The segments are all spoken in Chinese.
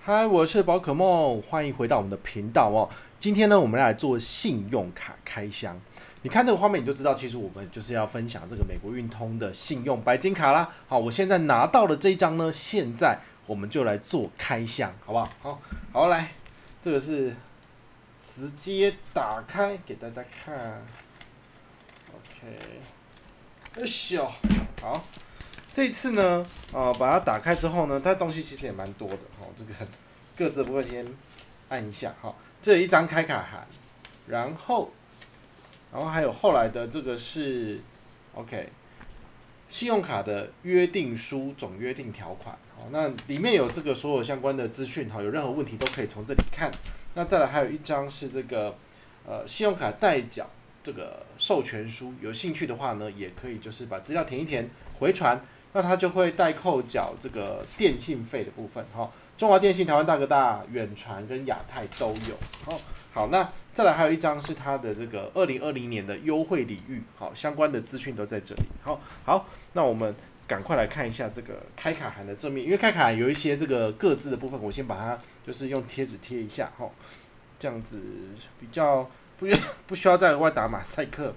嗨，我是宝可梦，欢迎回到我们的频道哦。今天呢，我们来做信用卡开箱。你看这个画面，你就知道，其实我们就是要分享这个美国运通的信用白金卡啦。好，我现在拿到了这一张呢，现在我们就来做开箱，好不好？好，来，这个是直接打开给大家看。OK，哎呦，好。这一次呢，把它打开之后呢，它东西其实也蛮多的哈。这个各自的部分先按一下哈。这有一张开卡函，然后还有后来的这个是 OK 信用卡的约定书总约定条款。好，那里面有这个所有相关的资讯哈，有任何问题都可以从这里看。那再来还有一张是这个信用卡代缴这个授权书，有兴趣的话呢，也可以就是把资料填一填回传。那它就会代扣缴这个电信费的部分，中华电信、台湾大哥大、远传跟亚太都有。好，那再来还有一张是它的这个2020年的优惠礼遇，好，相关的资讯都在这里。好，那我们赶快来看一下这个开卡函的正面，因为开卡函有一些这个各自的部分，我先把它就是用贴纸贴一下，这样子比较不需要再额外打马赛克。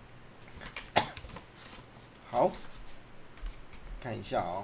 好。看一下哦，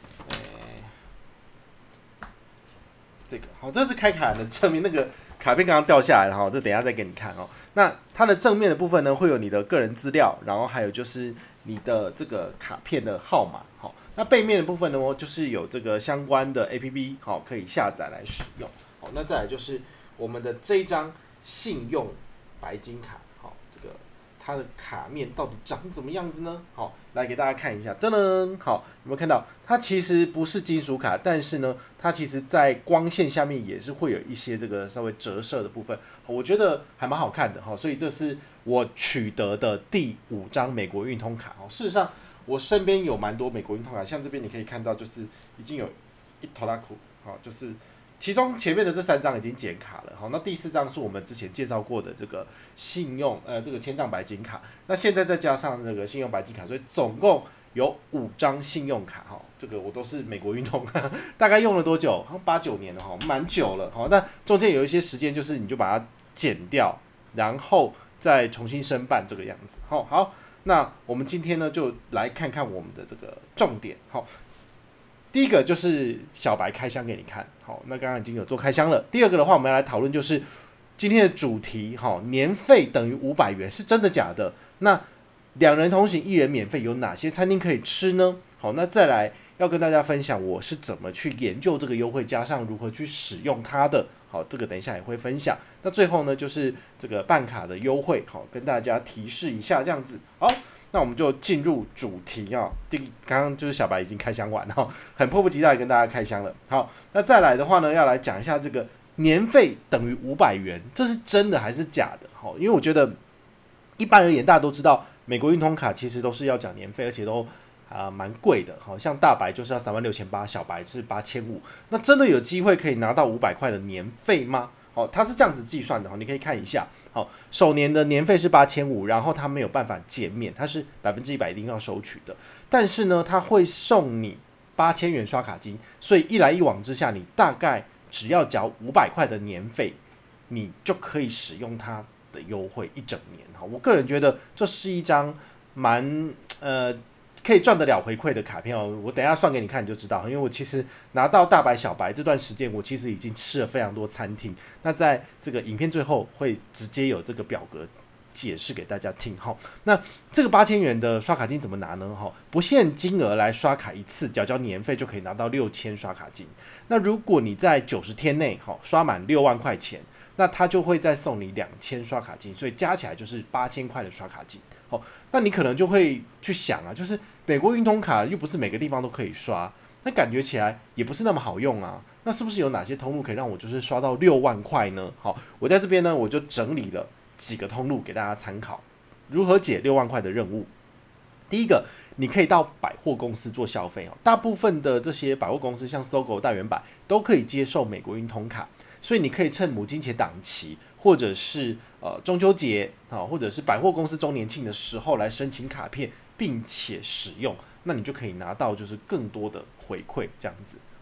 这个好，这是开卡的正面，那个卡片刚刚掉下来了哈，这等一下再给你看哦。那它的正面的部分呢，会有你的个人资料，然后还有就是你的这个卡片的号码，好，那背面的部分呢，就是有这个相关的 APP， 好，可以下载来使用。好，那再来就是我们的这一张信用白金卡。它的卡面到底长怎么样子呢？好，来给大家看一下，噔噔，好，有没有看到？它其实不是金属卡，但是呢，它其实在光线下面也是会有一些这个稍微折射的部分，我觉得还蛮好看的哈。所以这是我取得的第5张美国运通卡。事实上，我身边有蛮多美国运通卡，像这边你可以看到，就是已经有一头拉苦，好，就是。其中前面的这3张已经减卡了，好，那第4张是我们之前介绍过的这个信用这个千丈白金卡，那现在再加上这个信用白金卡，所以总共有5张信用卡，这个我都是美国运通，大概用了多久？好像8、9年了，蛮久了，那中间有一些时间就是你就把它减掉，然后再重新申办这个样子，好，那我们今天呢就来看看我们的这个重点，第一个就是小白开箱给你看，好，那刚刚已经有做开箱了。第二个的话，我们要来讨论就是今天的主题，年费等于500元是真的假的？那2人同行1人免费，有哪些餐厅可以吃呢？好，那再来要跟大家分享我是怎么去研究这个优惠，加上如何去使用它的。好，这个等一下也会分享。那最后呢，就是这个办卡的优惠，好，跟大家提示一下这样子。好。那我们就进入主题啊！刚刚就是小白已经开箱完了，很迫不及待跟大家开箱了。好，那再来的话呢，要来讲一下这个年费等于500元，这是真的还是假的？好，因为我觉得一般而言，大家都知道美国运通卡其实都是要缴年费，而且都蛮贵的。好像大白就是要36,800，小白是8500。那真的有机会可以拿到500块的年费吗？好，它是这样子计算的，你可以看一下。好，首年的年费是8500，然后它没有办法减免，它是100%一定要收取的。但是呢，它会送你8000元刷卡金，所以一来一往之下，你大概只要缴500块的年费，你就可以使用它的优惠一整年。我个人觉得这是一张蛮可以赚得了回馈的卡片哦，我等一下算给你看你就知道。因为我其实拿到大白小白这段时间，我其实已经吃了非常多餐厅。那在这个影片最后会直接有这个表格解释给大家听。那这个8000元的刷卡金怎么拿呢？不限金额来刷卡一次，缴年费就可以拿到6000刷卡金。那如果你在90天内刷满6万块钱，那他就会再送你2000刷卡金，所以加起来就是8000块的刷卡金。那你可能就会去想啊，就是美国运通卡又不是每个地方都可以刷，那感觉起来也不是那么好用啊。那是不是有哪些通路可以让我就是刷到6万块呢？好，我在这边呢，我就整理了几个通路给大家参考，如何解6万块的任务。第一个，你可以到百货公司做消费，大部分的这些百货公司像 SOGO、大圆百都可以接受美国运通卡，所以你可以趁母亲节档期，或者是中秋节或者是百货公司周年庆的时候来申请卡片，并且使用，那你就可以拿到就是更多的回馈这样子。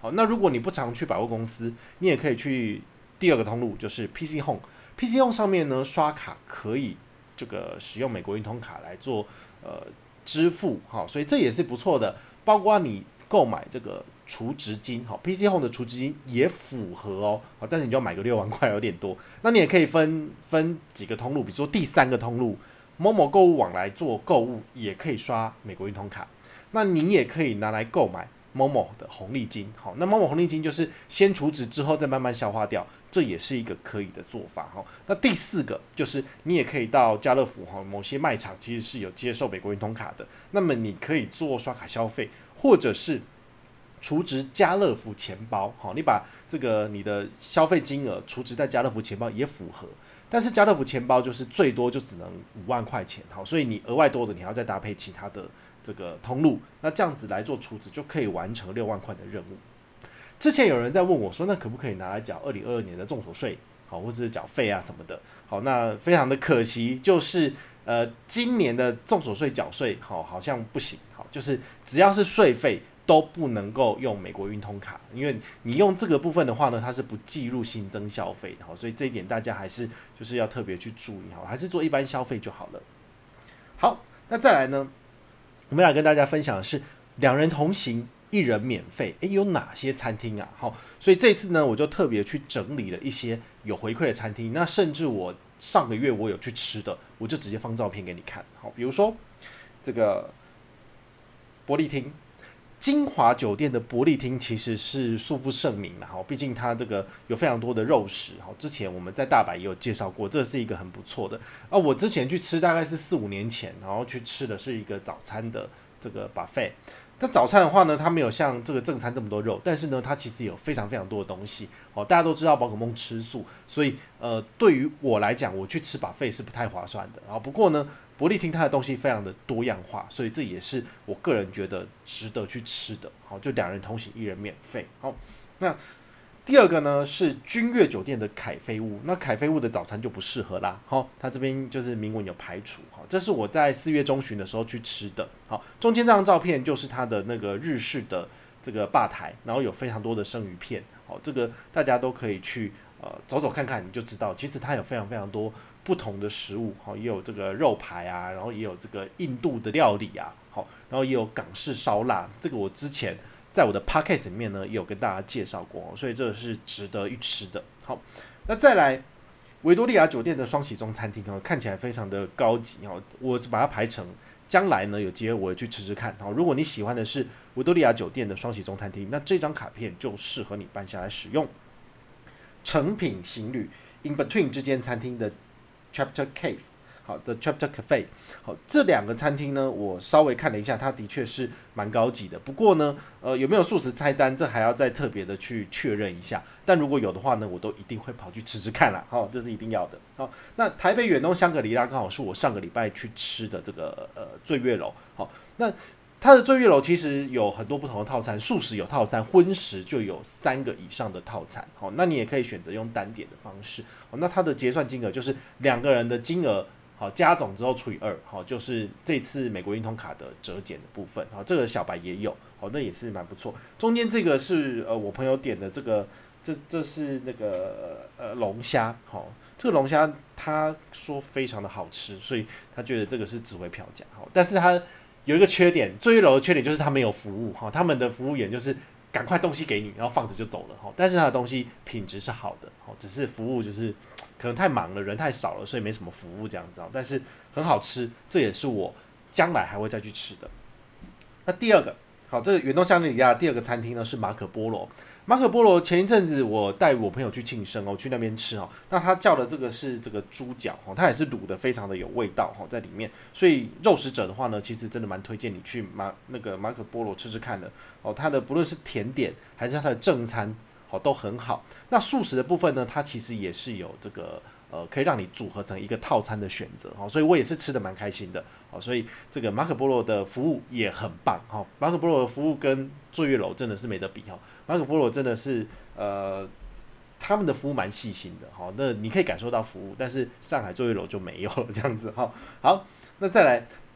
好，那如果你不常去百货公司，你也可以去第二个通路，就是 PC Home。PC Home 上面呢，刷卡可以这个使用美国运通卡来做支付，好，所以这也是不错的。包括你购买这个储值金，好 ，PC Home 的储值金也符合哦，好，但是你就要买个6万块，有点多。那你也可以分几个通路，比如说第3个通路，Momo 购物网来做购物，也可以刷美国运通卡。那你也可以拿来购买 Momo 的红利金，好，那 Momo 红利金就是先储值之后再慢慢消化掉，这也是一个可以的做法哈。那第4个就是你也可以到家乐福哈，某些卖场其实是有接受美国运通卡的，那么你可以做刷卡消费，或者是储值家乐福钱包，好，你把这个你的消费金额储值在家乐福钱包也符合。但是家乐福钱包就是最多就只能5万块钱，好，所以你额外多的你还要再搭配其他的这个通路，那这样子来做储值就可以完成6万块的任务。之前有人在问我说，那可不可以拿来缴2022年的重所税，好，或者是缴费啊什么的？好，那非常的可惜，就是今年的重所税缴税，好像不行，好，就是只要是税费都不能够用美国运通卡，因为你用这个部分的话呢，它是不计入新增消费的，好，所以这一点大家还是就是要特别去注意，好，还是做一般消费就好了。好，那再来呢，我们来跟大家分享的是2人同行1人免费，有哪些餐厅啊？好，所以这次呢，我就特别去整理了一些有回馈的餐厅，那甚至我上个月我有去吃的，我就直接放照片给你看，好，比如说这个伯利厅。金华酒店的伯利厅其实是素负盛名啦，毕竟它这个有非常多的肉食，之前我们在大阪也有介绍过，这是一个很不错的。我之前去吃大概是4-5年前，然后去吃的是一个早餐的这个 buffet。那早餐的话呢，它没有像这个正餐这么多肉，但是呢，它其实有非常非常多的东西。大家都知道宝可梦吃素，所以对于我来讲，我去吃 buffet 是不太划算的。不过呢，伯利厅它的东西非常的多样化，所以这也是我个人觉得值得去吃的。好，就2人同行1人免费。好，那第2个呢是君悦酒店的凯菲屋，那凯菲屋的早餐就不适合啦。好，它这边就是明文有排除。好，这是我在4月中旬的时候去吃的。好，中间这张照片就是它的那个日式的这个吧台，然后有非常多的生鱼片。好，这个大家都可以去走走看看，你就知道，其实它有非常非常多不同的食物。好，也有这个肉排啊，然后也有这个印度的料理啊，好，然后也有港式烧腊，这个我之前在我的 podcast 里面呢也有跟大家介绍过，所以这是值得一吃的。好，那再来维多利亚酒店的双喜中餐厅看起来非常的高级，我把它排成将来呢有机会我也去吃吃看。如果你喜欢的是维多利亚酒店的双喜中餐厅，那这张卡片就适合你办下来使用。诚品行旅 In Between 之间餐厅的 Chapter Cave， 好的 Chapter Cafe， 好，这2个餐厅呢，我稍微看了一下，它的确是蛮高级的。不过呢，有没有素食菜单，这还要再特别的去确认一下。但如果有的话呢，我都一定会跑去吃吃看啦。好，这是一定要的。好，那台北远东香格里拉刚好是我上个礼拜去吃的这个醉月楼。好，那它的醉月楼其实有很多不同的套餐，素食有套餐，荤食就有3个以上的套餐。好，那你也可以选择用单点的方式。好，那它的结算金额就是2个人的金额，好，加总之后除以2，好，就是这次美国运通卡的折减的部分。好，这个小白也有，好，那也是蛮不错。中间这个是我朋友点的这个，这是那个龙虾，好，这个龙虾他说非常的好吃，所以他觉得这个是值回票价。好，但是他有一个缺点，醉月楼的缺点就是他没有服务，他们的服务员就是赶快东西给你，然后放着就走了，但是他的东西品质是好的，只是服务就是可能太忙了，人太少了，所以没什么服务这样子，但是很好吃，这也是我将来还会再去吃的。那第2个，好，这个远东香格里拉第2个餐厅呢是马可波罗。马可波罗前一阵子我带我朋友去庆生去那边吃那他叫的这个是这个猪脚它也是卤的非常的有味道在里面，所以肉食者的话呢，其实真的蛮推荐你去那个马可波罗吃吃看的它的不论是甜点还是它的正餐都很好。那素食的部分呢，它其实也是有这个可以让你组合成一个套餐的选择所以我也是吃的蛮开心的所以这个马可波罗的服务也很棒马可波罗的服务跟醉月楼真的是没得比马可波罗真的是他们的服务蛮细心的那你可以感受到服务，但是上海醉月楼就没有了这样子好，那再来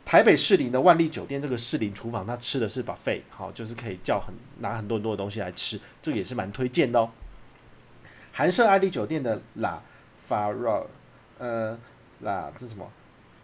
台北士林的万丽酒店这个士林厨房，它吃的是 buffet， 好，就是可以拿很多的东西来吃，这个也是蛮推荐的哦。韩舍爱丽酒店的La Farah，这是什么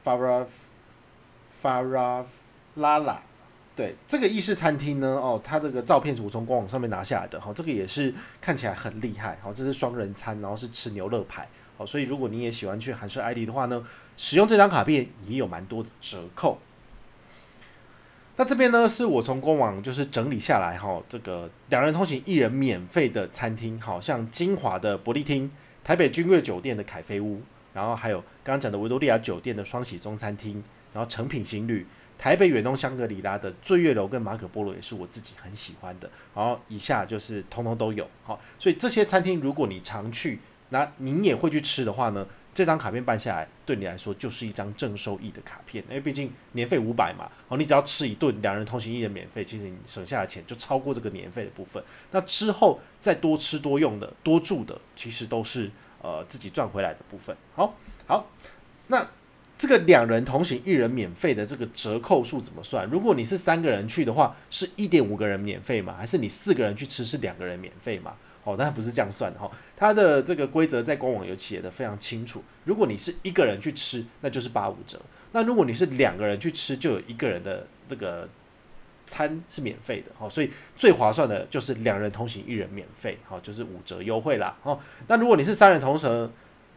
Farah，对，这个意式餐厅呢，它这个照片是我从官网上面拿下来的，这个也是看起来很厉害，这是双人餐，然后是吃牛肋排，所以如果你也喜欢去韩舍爱丽的话呢，使用这张卡片也有蛮多的折扣。那这边呢是我从官网就是整理下来这个2人同行1人免费的餐厅，像金华的伯利厅、台北君悦酒店的凯菲屋，然后还有刚刚讲的维多利亚酒店的双喜中餐厅，然后诚品新旅。台北远东香格里拉的醉月楼跟马可波罗也是我自己很喜欢的，然后以下就是通通都有，所以这些餐厅如果你常去，那你也会去吃的话呢，这张卡片办下来对你来说就是一张正收益的卡片，因为毕竟年费500嘛，你只要吃一顿2人同行1人免费，其实你省下的钱就超过这个年费的部分，那之后再多吃多用的多住的，其实都是自己赚回来的部分。好，那这个2人同行1人免费的这个折扣数怎么算？如果你是3个人去的话，是 1.5 个人免费吗？还是你4个人去吃是2个人免费吗？当然不是这样算的它的这个规则在官网有写的非常清楚。如果你是1个人去吃，那就是85折；那如果你是2个人去吃，就有1个人的这个餐是免费的，所以最划算的就是2人同行1人免费，就是5折优惠啦。那如果你是3人同行，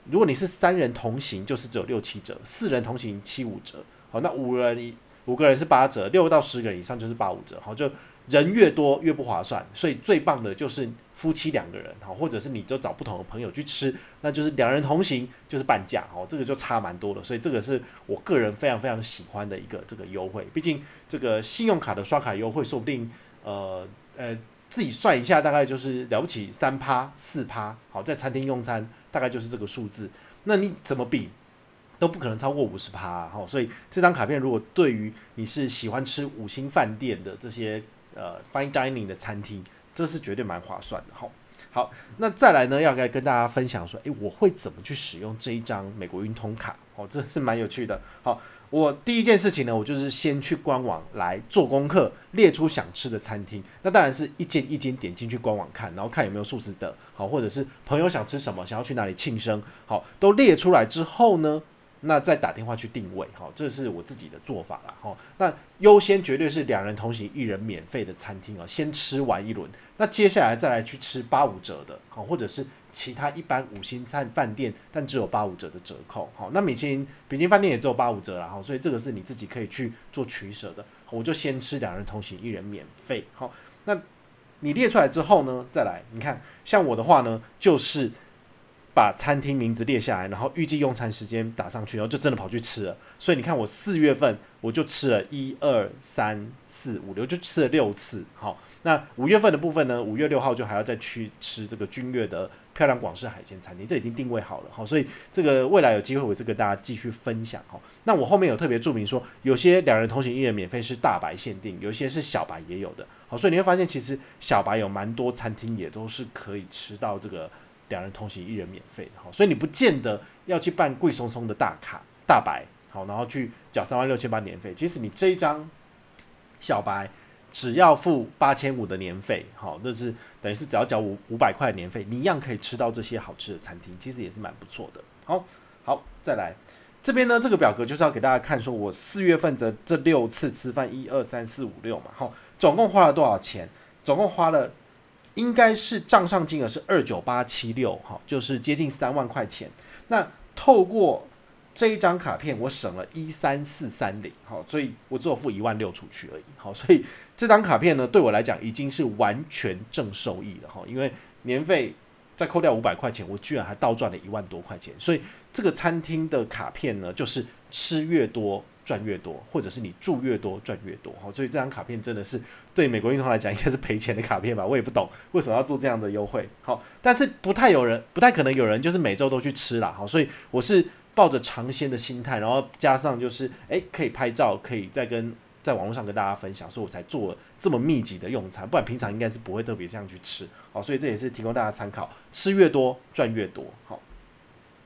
就是只有6、7折；4人同行7、5折。好，那5个人是8折，6到10个人以上就是85折。好，就人越多越不划算，所以最棒的就是夫妻2个人，或者是你就找不同的朋友去吃，那就是2人同行就是半价，这个就差蛮多了。所以这个是我个人非常非常喜欢的一个这个优惠。毕竟这个信用卡的刷卡优惠，说不定自己算一下，大概就是了不起3%、4%，好，在餐厅用餐大概就是这个数字。那你怎么比都不可能超过50%，所以这张卡片如果对于你是喜欢吃5星饭店的这些fine dining 的餐厅，这是绝对蛮划算的。好，那再来呢，要来跟大家分享说，我会怎么去使用这一张美国运通卡？这是蛮有趣的。好，我第一件事情呢，我就是先去官网来做功课，列出想吃的餐厅。那当然是一间一间点进去官网看，然后看有没有素食的，好，或者是朋友想吃什么，想要去哪里庆生，好，都列出来之后呢，那再打电话去定位，这是我自己的做法啦。那优先绝对是2人同行1人免费的餐厅，先吃完一轮，那接下来再来去吃85折的，或者是其他一般5星饭店但只有85折的折扣。那比金饭店也只有85折啦，所以这个是你自己可以去做取舍的。我就先吃2人同行1人免费。那你列出来之后呢，再来你看，像我的话呢，就是把餐厅名字列下来，然后预计用餐时间打上去，然后就真的跑去吃了。所以你看，我4月份我就吃了1、2、3、4、5、6，就吃了6次。好，那5月份的部分呢，5月6号就还要再去吃这个君悦的漂亮广式海鲜餐厅，这已经定位好了。好，所以这个未来有机会我是跟大家继续分享。好，那我后面有特别注明说，有些2人同行1人免费是大白限定，有些是小白也有的。好，所以你会发现其实小白有蛮多餐厅也都是可以吃到这个2人同行1人免费的。好，所以你不见得要去办贵松松的大卡大白，好，然后去缴36800年费。其实你这一张小白只要付8500的年费，好，就是等于是只要缴500块的年费，你一样可以吃到这些好吃的餐厅，其实也是蛮不错的。好，再来这边呢，这个表格就是要给大家看，说我4月份的这6次吃饭，1、2、3、4、5、6嘛，好，总共花了多少钱？总共花了应该是账上金额是29876，就是接近3万块钱。那透过这一张卡片，我省了13430，好，所以我只有付16000出去而已。好，所以这张卡片呢，对我来讲已经是完全正收益了，因为年费再扣掉500块钱，我居然还倒赚了1万多块钱。所以这个餐厅的卡片呢，就是吃越多赚越多，或者是你住越多赚越多。好，所以这张卡片真的是对美国运通来讲应该是赔钱的卡片吧，我也不懂为什么要做这样的优惠。好，但是不太可能有人就是每周都去吃啦。好，所以我是抱着尝鲜的心态，然后加上就是可以拍照，可以在网络上跟大家分享，所以我才做了这么密集的用餐，不然平常应该是不会特别这样去吃。好，所以这也是提供大家参考，吃越多赚越多。好，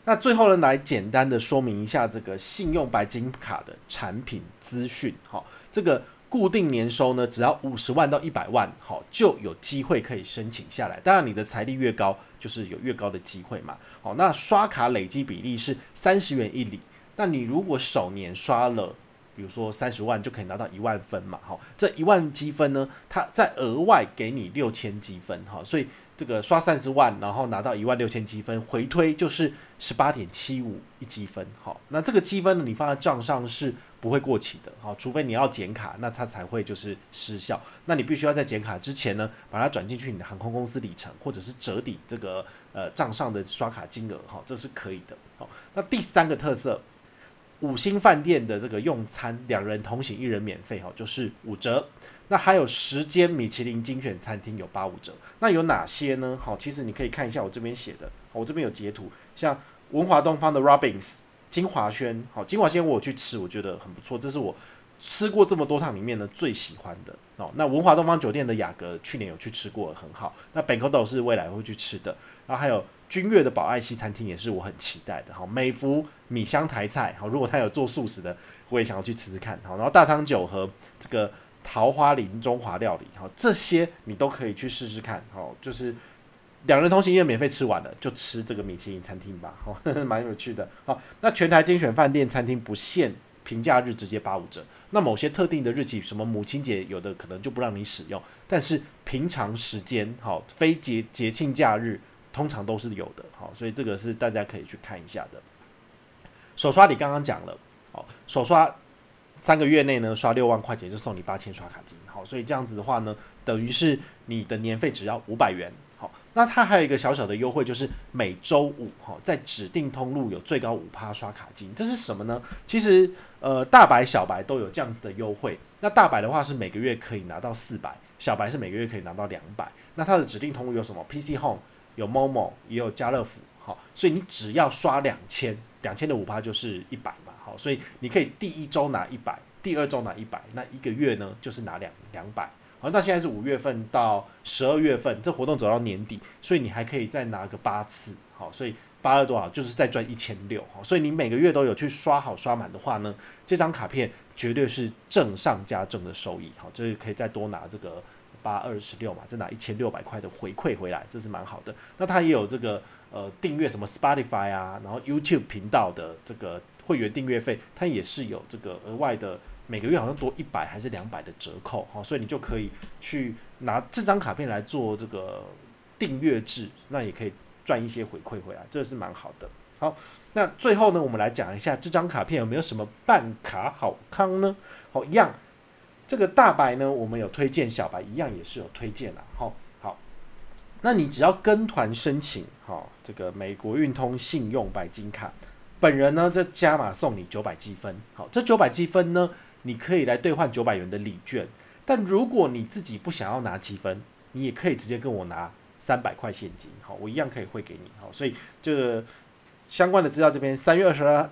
那最后呢，来简单的说明一下这个信用白金卡的产品资讯。好，这个固定年收呢，只要50万到100万，好，就有机会可以申请下来。当然，你的财力越高，就是有越高的机会嘛。好，那刷卡累积比例是30元1里。那你如果首年刷了，比如说30万，就可以拿到1万分嘛。好，这1万积分呢，它再额外给你6000积分。好，所以这个刷30万，然后拿到16000积分，回推就是18.75积分。好，那这个积分呢，你放在账上是不会过期的。好，除非你要剪卡，那它才会就是失效。那你必须要在剪卡之前呢，把它转进去你的航空公司里程，或者是折抵这个账上的刷卡金额。好，这是可以的。好，那第3个特色，5星饭店的这个用餐2人同行1人免费，就是5折。那还有10间米其林精选餐厅有85折。那有哪些呢？好，其实你可以看一下我这边写的，我这边有截图，像文华东方的 Robins、金华轩，好，金华轩我有去吃，我觉得很不错，这是我吃过这么多趟里面呢最喜欢的。那文华东方酒店的雅阁去年有去吃过，很好。那 Bankodo 是未来会去吃的，然后还有君悦的宝爱西餐厅也是我很期待的。好，美孚米香台菜，好，如果他有做素食的，我也想要去吃吃看。好，然后大昌酒和这个桃花林中华料理，好，这些你都可以去试试看。好，就是2人同行因为免费吃完了，就吃这个米其林餐厅吧，好，蛮有趣的。好，那全台精选饭店餐厅不限平假日直接85折，那某些特定的日期，什么母亲节有的可能就不让你使用，但是平常时间，好，非节庆假日通常都是有的。好，所以这个是大家可以去看一下的。手刷你刚刚讲了，好，手刷3个月内呢刷6万块钱就送你8000刷卡金。好，所以这样子的话呢，等于是你的年费只要500元。好，那它还有一个小小的优惠，就是每周五在指定通路有最高5%刷卡金。这是什么呢？其实大白小白都有这样子的优惠。那大白的话是每个月可以拿到400，小白是每个月可以拿到200。那它的指定通路有什么 ？PC Home 有 Momo 也有家乐福。好，所以你只要刷2000的5%就是100嘛。好，所以你可以第1周拿100，第2周拿100，那1个月呢就是拿200。好，那现在是5月份到12月份，这活动走到年底，所以你还可以再拿个8次。好，所以82多少就是再赚1600。好，所以你每个月都有去刷好刷满的话呢，这张卡片绝对是正上加正的收益。好，就是可以再多拿这个826嘛，再拿1600块的回馈回来，这是蛮好的。那它也有这个订阅什么 Spotify 啊，然后 YouTube 频道的这个会员订阅费，它也是有这个额外的，每个月好像多100还是200的折扣。好，所以你就可以去拿这张卡片来做这个订阅制，那也可以赚一些回馈回来，这是蛮好的。好，那最后呢，我们来讲一下这张卡片有没有什么办卡好康呢？好，一样，这个大白呢，我们有推荐，小白一样也是有推荐啦。好，那你只要跟团申请，这个美国运通信用白金卡，本人呢，这加码送你900积分。好，这900积分呢，你可以来兑换900元的礼券。但如果你自己不想要拿积分，你也可以直接跟我拿300块现金。好，我一样可以汇给你。好，所以这个相关的资料这边3月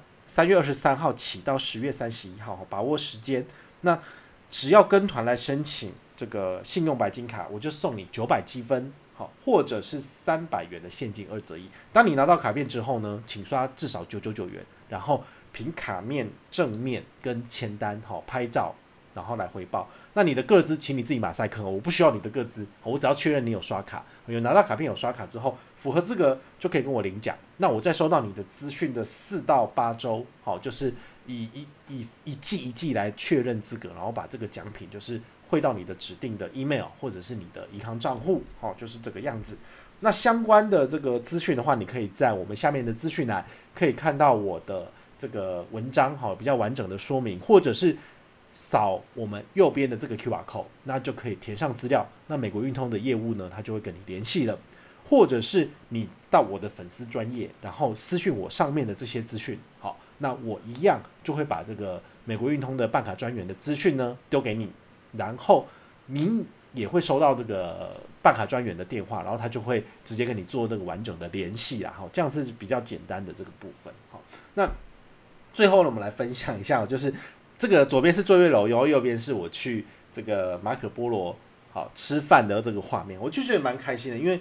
23号起到10月31号，把握时间。那只要跟团来申请这个信用白金卡，我就送你900积分。好，或者是300元的现金2折1。当你拿到卡片之后呢，请刷至少999元，然后凭卡面正面跟签单，拍照，然后来回报。那你的个资，请你自己马赛克，我不需要你的个资，我只要确认你有刷卡，有拿到卡片有刷卡之后，符合资格就可以跟我领奖。那我再收到你的资讯的4到8周，好，就是以一季来确认资格，然后把这个奖品就是汇到你的指定的 email 或者是你的银行账户，就是这个样子。那相关的这个资讯的话，你可以在我们下面的资讯栏可以看到我的这个文章，比较完整的说明，或者是扫我们右边的这个 QR code， 那就可以填上资料。那美国运通的业务呢，他就会跟你联系了，或者是你到我的粉丝专页，然后私讯我上面的这些资讯，好，那我一样就会把这个美国运通的办卡专员的资讯呢丢给你，然后您也会收到这个办卡专员的电话，然后他就会直接跟你做这个完整的联系啦。好，这样是比较简单的这个部分。好，那最后呢，我们来分享一下，就是这个左边是醉月楼，然后右边是我去这个马可波罗好吃饭的这个画面，我就觉得蛮开心的，因为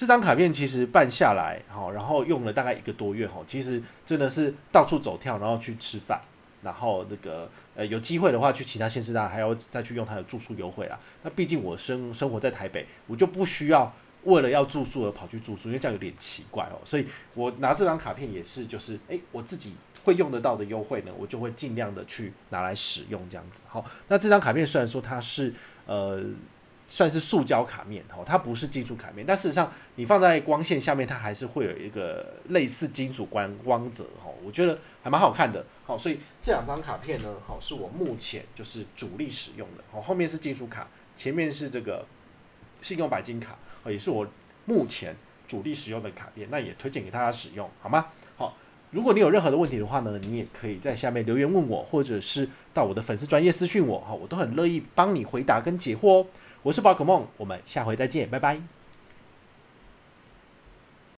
这张卡片其实办下来，好，然后用了大概1个多月，哈，其实真的是到处走跳，然后去吃饭，然后那个有机会的话去其他县市，当然还要再去用它的住宿优惠啦。那毕竟我生活在台北，我就不需要为了要住宿而跑去住宿，因为这样有点奇怪哦。所以我拿这张卡片也是，就是我自己会用得到的优惠呢，我就会尽量的去拿来使用这样子。好，那这张卡片虽然说它是算是塑胶卡面，它不是金属卡面，但事实上你放在光线下面，它还是会有一个类似金属光泽，我觉得还蛮好看的。好，所以这2张卡片呢，好，是我目前就是主力使用的。好，后面是金属卡，前面是这个信用白金卡，也是我目前主力使用的卡片，那也推荐给大家使用，好吗？好，如果你有任何的问题的话呢，你也可以在下面留言问我，或者是到我的粉丝专页私讯我，我都很乐意帮你回答跟解惑哦。我是宝可梦，我们下回再见，拜拜。